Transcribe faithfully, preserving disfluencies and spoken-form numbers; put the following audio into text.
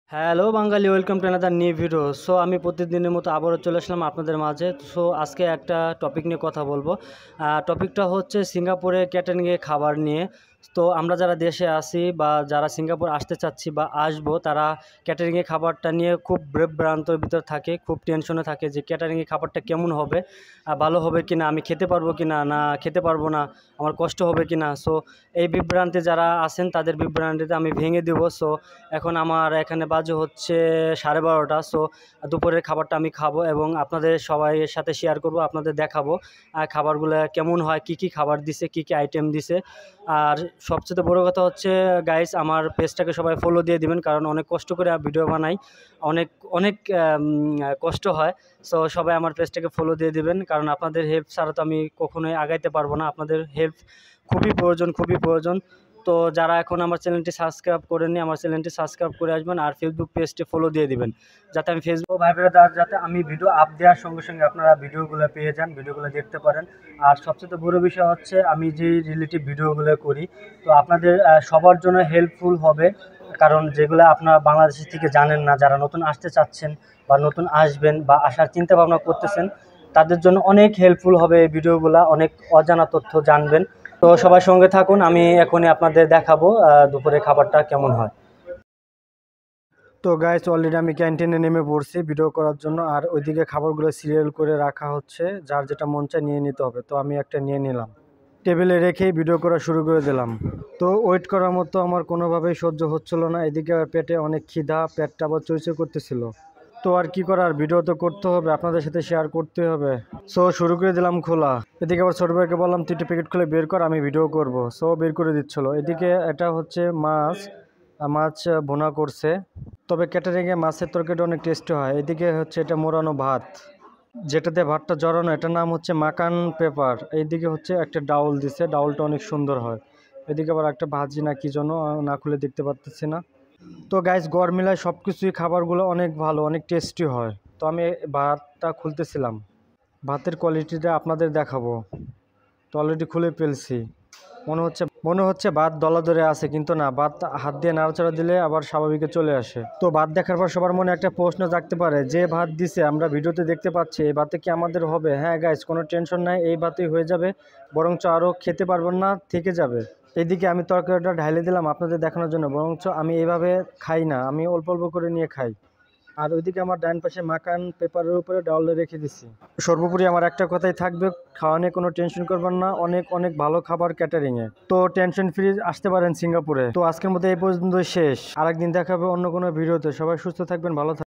Hello Bangali, welcome to another new video. So আমি প্রতিদিনের মতো আবারও চলে আসলাম আপনাদের মাঝে। সো আজকে একটা টপিক নিয়ে কথা বলবো। টপিকটা হচ্ছে সিঙ্গাপুরে ক্যাটারিংয়ে খাবার নিয়ে। তো আমরা যারা দেশে আছি বা যারা সিঙ্গাপুর আসতে চাচ্ছি বা আসবো, তারা ক্যাটারিংয়ে খাবারটা নিয়ে খুব বিভ্রান্তর ভিতর থাকে, খুব টেনশনে থাকে যে ক্যাটারিংয়ে খাবারটা কেমন হবে, আহ, ভালো হবে কি না, আমি খেতে পারবো কি না, না খেতে পারবো না, আমার কষ্ট হবে কি না। সো এই বিভ্রান্তি যারা আছেন তাদের বিভ্রান্তিতে আমি ভেঙে দেবো। সো এখন আমার এখানে বাজে হচ্ছে সাড়ে বারোটা। সো দুপুরের খাবারটা আমি খাবো এবং আপনাদের সবাইয়ের সাথে শেয়ার করব, আপনাদের দেখাবো আর খাবারগুলো কেমন হয়, কি কি খাবার দিছে, কি কি আইটেম দিছে। আর সবচেয়ে বড় কথা হচ্ছে গাইস, আমার পেজটাকে সবাই ফলো দিয়ে দিবেন, কারণ অনেক কষ্ট করে ভিডিও বানাই, অনেক অনেক আম, কষ্ট হয়। সো সবাই আমার পেজটাকে ফলো দিয়ে দিবেন, কারণ আপনাদের হেল্প ছাড়া তো আমি কখনোই আগাইতে পারবো না। আপনাদের হেল্প খুবই প্রয়োজন, খুবই প্রয়োজন। তো যারা এখন আমার চ্যানেলটি সাবস্ক্রাইব করেননি, আমার চ্যানেলটি সাবস্ক্রাইব করে আসবেন আর ফেসবুক পেজটি ফলো দিয়ে দিবেন, যাতে আমি ফেসবুক ভাইবেরা যাতে আমি ভিডিও আপ দেওয়ার সঙ্গে সঙ্গে আপনারা ভিডিওগুলো পেয়ে যান, ভিডিওগুলো দেখতে পারেন। আর সবচেয়ে বড় বিষয় হচ্ছে আমি যে রিলেটিভ ভিডিওগুলো করি, তো আপনাদের আহ, সবার জন্য হেল্পফুল হবে, কারণ যেগুলো আপনারা বাংলাদেশ থেকে জানেন না, যারা নতুন আসতে চাচ্ছেন বা নতুন আসবেন বা আসার চিন্তা ভাবনা করতেছেন, তাদের জন্য অনেক হেল্পফুল হবে এই ভিডিওগুলো, অনেক অজানা তথ্য জানবেন। তো সবার সঙ্গে থাকুন, আমি এখনই আপনাদের দেখাবো দুপুরে খাবারটা কেমন হয়। তো গাইস, অলরেডি আমি ক্যান্টিনে নেমে পড়ছি ভিডিও করার জন্য, আর ওইদিকে খাবারগুলো সিরিয়াল করে রাখা হচ্ছে, যার যেটা মন চায় নিয়ে নিতে হবে। তো আমি একটা নিয়ে নিলাম, টেবিলে রেখেই ভিডিও করা শুরু করে দিলাম। তো ওয়েট করার মতো আমার কোনোভাবেই সহ্য হচ্ছিল না, এদিকে পেটে অনেক খিদা, পেটটা আবার চইচই করতেছিল। তো আর কি করার, ভিডিও তো করতে হবে, আপনাদের সাথে শেয়ার করতে হবে। সো শুরু করে দিলাম খোলা। এদিকে আবার ছোট ভাইকে বললাম তুই একটা প্যাকেট খুলে বের কর, আমি ভিডিও করব। সো বের করে দিচ্ছিল। এদিকে এটা হচ্ছে মাছ, মাছ ভুনা করছে। তবে ক্যাটারিংয়ে মাছের তরকারিটা অনেক টেস্টি হয়। এদিকে হচ্ছে এটা মোড়ানো ভাত, যেটাতে ভাতটা জড়ানো, এটার নাম হচ্ছে মাকান পেপার। এইদিকে হচ্ছে একটা ডাউল দিছে, ডাউলটা অনেক সুন্দর হয়। এদিকে আবার একটা ভাজি না কি জন্য, না খুলে দেখতে পারতেছি না। তো গাইস, গড় মিলায় সব কিছুই খাবারগুলো অনেক ভালো, অনেক টেস্টি হয়। তো আমি ভাতটা খুলতেছিলাম, ভাতের কোয়ালিটিটা আপনাদের দেখাবো। তো অলরেডি খুলে ফেলছি। মনে হচ্ছে মনে হচ্ছে ভাত দলা ধরে আছে, কিন্তু না, ভাত হাত দিয়ে নাড়াচাড়া দিলে আবার স্বাভাবিকে চলে আসে। তো ভাত দেখার পর সবার মনে একটা প্রশ্ন জাগতে পারে, যে ভাত দিছে আমরা ভিডিওতে দেখতে পাচ্ছি, এই ভাতে কি আমাদের হবে? হ্যাঁ গাইস, কোনো টেনশন নাই, এই ভাতেই হয়ে যাবে, বরঞ্চ আরও খেতে পারবেন না, থেকে যাবে। এদিকে আমি তরকারিটা ঢালে দিলাম আপনাদের দেখানোর জন্য, বরঞ্চ আমি এইভাবে খাই না, আমি অল্প অল্প করে নিয়ে খাই। আর ওইদিকে আমার ডান পাশে মাকান পেপারের উপরে ডাউলে রেখে দিচ্ছি। সর্বোপরি আমার একটা কথাই থাকবে, খাওয়া নিয়ে কোনো টেনশন করবেন না, অনেক অনেক ভালো খাবার ক্যাটারিংয়ে। তো টেনশন ফ্রি আসতে পারেন সিঙ্গাপুরে। তো আজকের মতো এই পর্যন্ত শেষ, আরেকদিন দেখাবে অন্য কোনো ভিডিওতে। সবাই সুস্থ থাকবেন, ভালো থাকবেন।